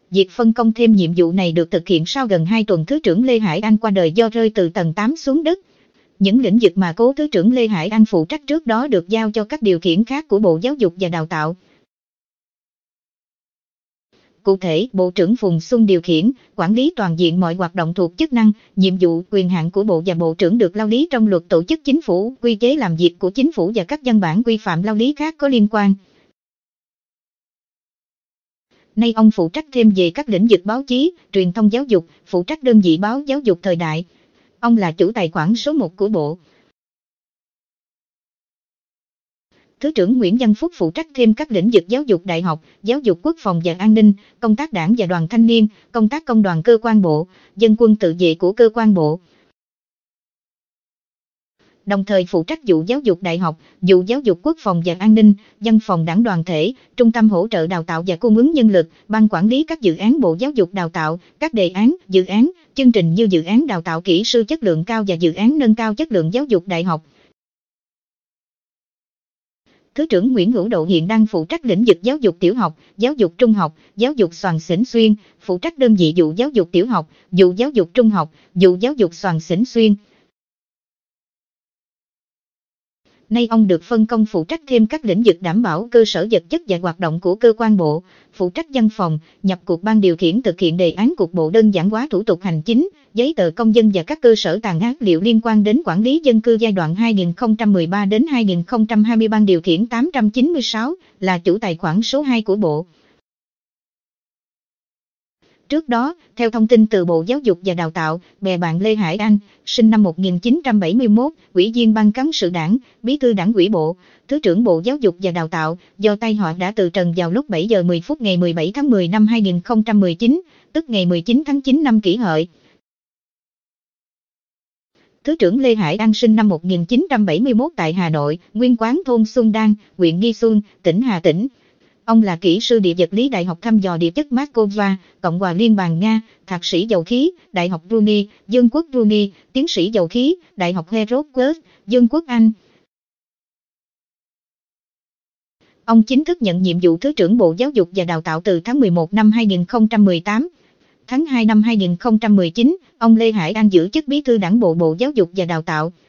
Việc phân công thêm nhiệm vụ này được thực hiện sau gần 2 tuần Thứ trưởng Lê Hải Anh qua đời do rơi từ tầng 8 xuống đất. Những lĩnh vực mà cố Thứ trưởng Lê Hải Anh phụ trách trước đó được giao cho các điều khiển khác của Bộ Giáo dục và Đào tạo. Cụ thể, Bộ trưởng Phùng Xuân điều khiển, quản lý toàn diện mọi hoạt động thuộc chức năng, nhiệm vụ, quyền hạn của Bộ và Bộ trưởng được lao lý trong Luật Tổ chức Chính phủ, quy chế làm việc của Chính phủ và các văn bản quy phạm lao lý khác có liên quan. Nay ông phụ trách thêm về các lĩnh vực báo chí, truyền thông giáo dục, phụ trách đơn vị báo Giáo dục Thời đại. Ông là chủ tài khoản số 1 của Bộ. Thứ trưởng Nguyễn Văn Phúc phụ trách thêm các lĩnh vực giáo dục đại học, giáo dục quốc phòng và an ninh, công tác đảng và đoàn thanh niên, công tác công đoàn cơ quan Bộ, dân quân tự vệ của cơ quan Bộ. Đồng thời phụ trách vụ giáo dục đại học, vụ giáo dục quốc phòng và an ninh, văn phòng đảng đoàn thể, trung tâm hỗ trợ đào tạo và cung ứng nhân lực, ban quản lý các dự án Bộ Giáo dục Đào tạo, các đề án, dự án, chương trình như dự án đào tạo kỹ sư chất lượng cao và dự án nâng cao chất lượng giáo dục đại học. Thứ trưởng Nguyễn Hữu Độ hiện đang phụ trách lĩnh vực giáo dục tiểu học, giáo dục trung học, giáo dục Xoàn Xỉnh Xuyên, phụ trách đơn vị vụ giáo dục tiểu học, vụ giáo dục trung học, vụ giáo dục Xoàn Xỉnh Xuyên. Nay ông được phân công phụ trách thêm các lĩnh vực đảm bảo cơ sở vật chất và hoạt động của cơ quan Bộ, phụ trách văn phòng, nhập cuộc ban điều khiển thực hiện đề án cục bộ đơn giản hóa thủ tục hành chính, giấy tờ công dân và các cơ sở tàng ác liệu liên quan đến quản lý dân cư giai đoạn 2013 đến 2020 ban điều khiển 896, là chủ tài khoản số 2 của Bộ. Trước đó, theo thông tin từ Bộ Giáo dục và Đào tạo, bè bạn Lê Hải Anh, sinh năm 1971, Ủy viên Ban Cán sự Đảng, Bí thư Đảng ủy Bộ, Thứ trưởng Bộ Giáo dục và Đào tạo, do tai họa đã từ trần vào lúc 7 giờ 10 phút ngày 17 tháng 10 năm 2019, tức ngày 19 tháng 9 năm Kỷ Hợi. Thứ trưởng Lê Hải Anh sinh năm 1971 tại Hà Nội, nguyên quán thôn Xuân Đan, huyện Nghi Xuân, tỉnh Hà Tĩnh. Ông là kỹ sư địa vật lý Đại học thăm dò địa chất Moscow, Cộng hòa Liên bang Nga, thạc sĩ dầu khí, Đại học Brunei, Vương quốc Brunei, tiến sĩ dầu khí, Đại học Hereford, Vương quốc Anh. Ông chính thức nhận nhiệm vụ Thứ trưởng Bộ Giáo dục và Đào tạo từ tháng 11 năm 2018. Tháng 2 năm 2019, ông Lê Hải Anh giữ chức Bí thư Đảng bộ Bộ Giáo dục và Đào tạo.